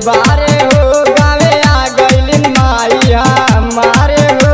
बारे हो गावे आ गइलिन माई हमारे हो।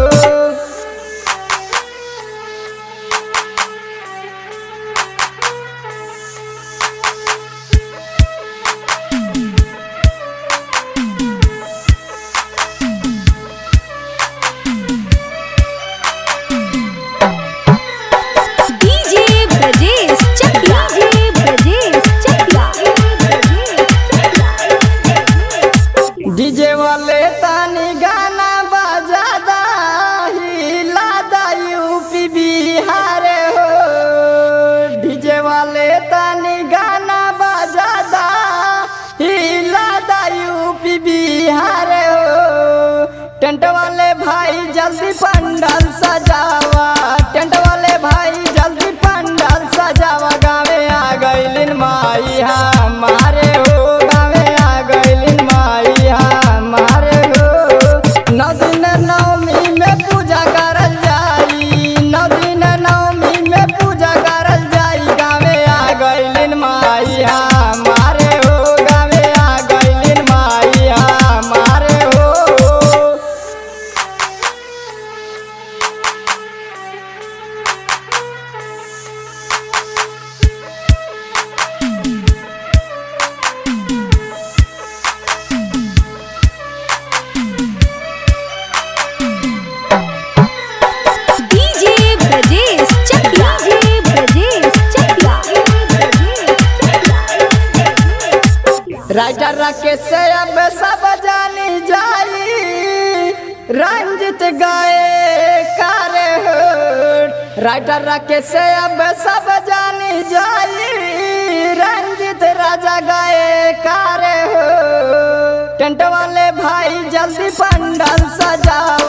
डीजे वाले तानी गाना बजा दा हिला दा यूपी बिहार हो। डीजे वाले तानी गाना बजा दा हिला दा यूपी बिहार हो। टेंट वाले भाई जल्दी पंडाल सजावा, टेंट वाले भाई जल्दी पंडाल सजावा। गावे आ गइलिन माई हमारे हो, गावे आ गइलिन माई हमारे हो। नौ दिन नवमी में पूजा करल जाई, नौ दिन नवमी में पूजा करल जाई। गावे आ गइलिन माई हमारे हो, गावे आ गइलिन माई हमारे हो। राइटर राकेश से अब सब जानी जाई, रंजित गाए कारे हो। राइटर राकेश से अब सब जानी जाई, रंजित राजा गाए कारे हो। टेंट वाले भाई जल्दी पंडाल सजा